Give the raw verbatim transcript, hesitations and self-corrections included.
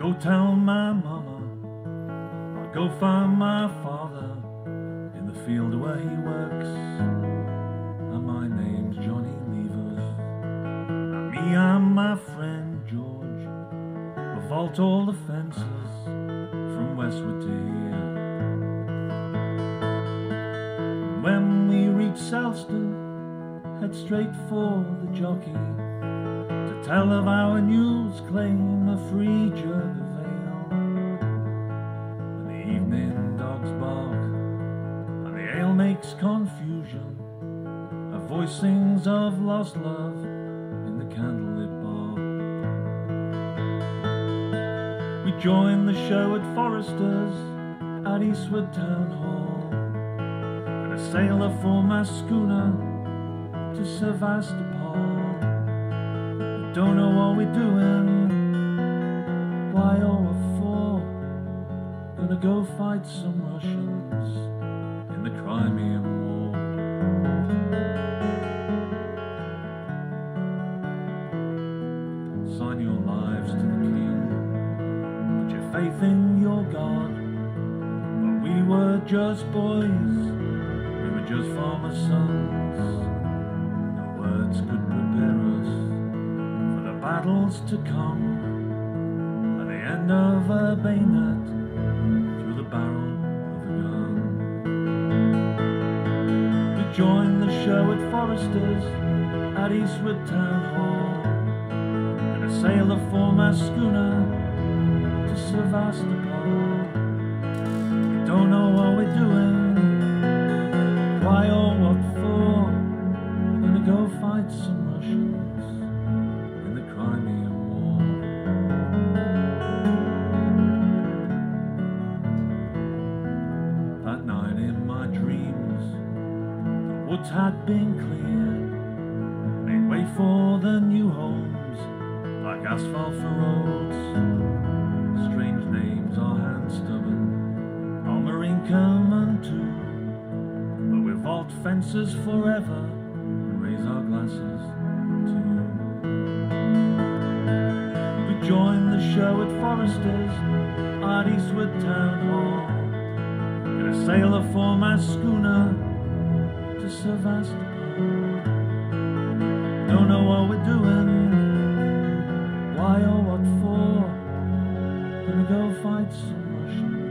go tell my mama, I'll go find my father in the field where he works. And my name's Johnny Levers, and me and my friend George will vault all the fences from westward to here. And when we reach Selston, head straight for the jockey to tell of our news, claim a free jug of ale. When the evening dogs bark and the ale makes confusion, a voice sings of lost love in the candlelit bar. We join the show at Forrester's at Eastwood Town Hall, and a sailor for my schooner to Sevastopol. We don't know what we're doing, why or what for. Gonna go fight some Russians in the Crimean War. Sign your lives to the King, put your faith in your God. But we were just boys, we were just farmers' sons. No words could prepare us for the battles to come, at the end of a bayonet through the barrel of a gun. We joined the show at Forrester's at Eastwood Town Hall, and a sailor for my schooner to Sevastopol. We don't know what we're doing, why or what for. Gonna go fight some Russians in the Crimean War. That night in my dreams, the woods had been cleared, made way for the new homes like asphalt for roads. Strange names are hand stubborn, Almer Inkerman too, but we vault fences forever and raise our glasses too. We join the show at Forrester's at Eastwood Town Hall, and a sailor for my schooner to Sevastopol. Don't know what we're doing, why or what for. Gonna go fight some Russians